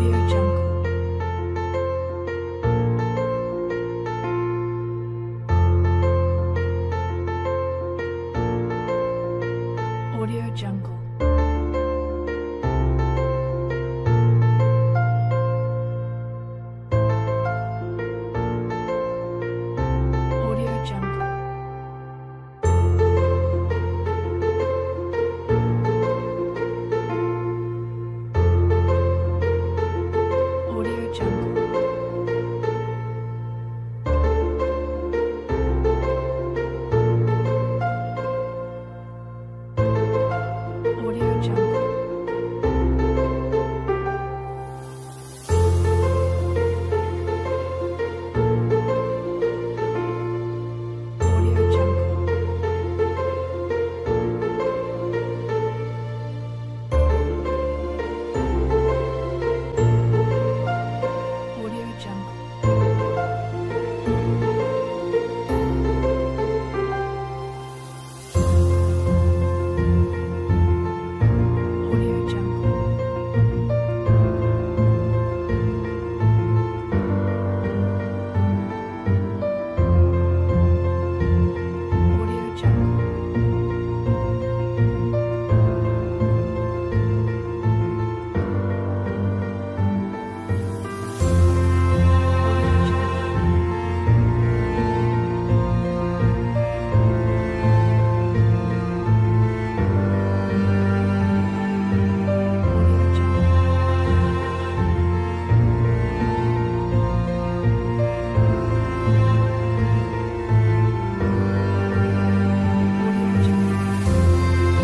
Audio Jungle. Audio Jungle. Audio Jungle. Audio Jungle. Audio Jungle. Audio Jungle. Audio Jungle. Audio Jungle. Audio Jungle. Audio Jungle. Audio Jungle. Audio Jungle.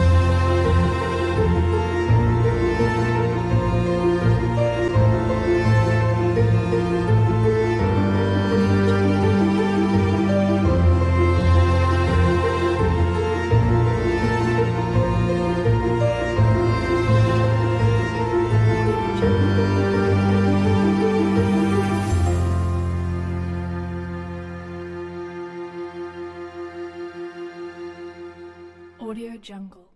Audio Jungle. Audio Jungle. Audio Jungle.